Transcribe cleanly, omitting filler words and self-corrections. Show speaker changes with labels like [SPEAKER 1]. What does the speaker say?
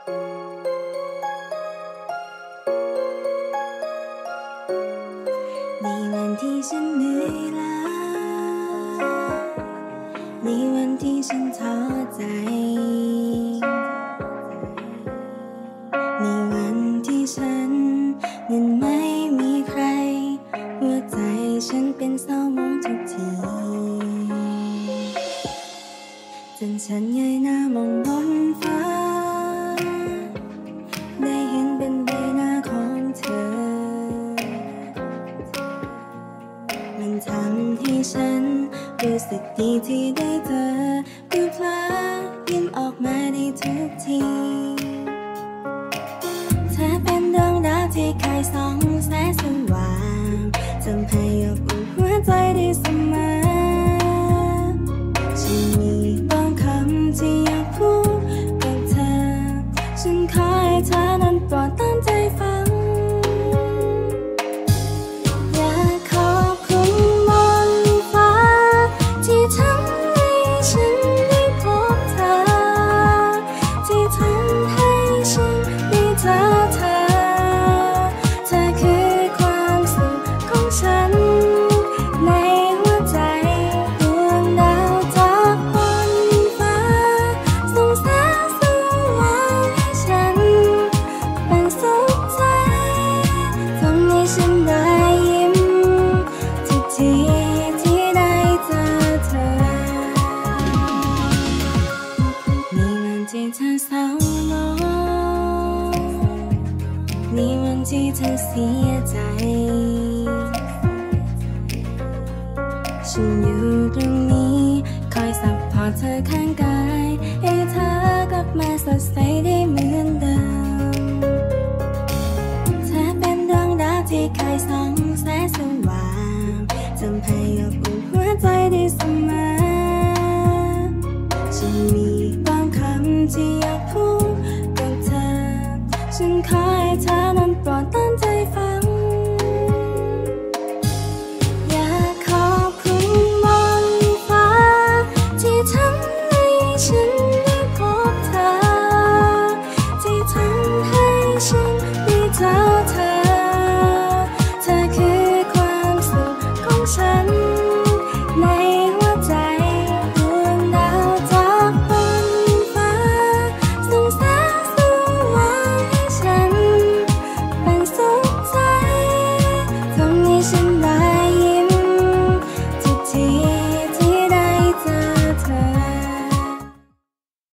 [SPEAKER 1] ในวันที่ฉันเหนื่อยล้าในวันที่ฉันท้อใจในวันที่ฉันนั้นไม่มีใครหัวใจฉันเป็นเศร้ามองทุกทีจนฉันเงยหน้ามองบนฟ้าได้เห็นเป็นใบหน้าของเธอมันทำให้ฉันรู้สึกดีที่ได้เจอเพื่อพลายิ้มออกมาได้ทุกทีเธอเป็นดวงดาวที่คอยส่องแสงสว่างทำให้อบอุ่นหัวใจได้เสมอฉันมีบางคำที่อยากพูดกับเธอฉันขอให้เธอนั้นโปรดตั้งใจฟังอยากขอบคุณบนฟ้าที่ทำให้ฉันได้พบเธอที่ทำให้ฉันได้เจอเธอเธอคือความสุขของฉันในหัวใจดวงดาวจากบนฟ้าส่งแสงสว่างให้ฉันเป็นสุขใจทำให้ฉันได้ยิ้มทุกทีที่ได้เจอเธอในวันที่เธอเศร้าโศกในวันที่เธอเสียใจฉันอยู่ตรงนี้คอยซัพพอร์ตเธอข้างกายให้เธอกลับมาสดใสได้เหมือนเดิมเธอเป็นดวงดาวที่คอยส่องแสงสว่างทำให้อบอุ่นหัวใจได้เสมอฉันมีบางคำที่อยากพูดกับเธอฉันขอ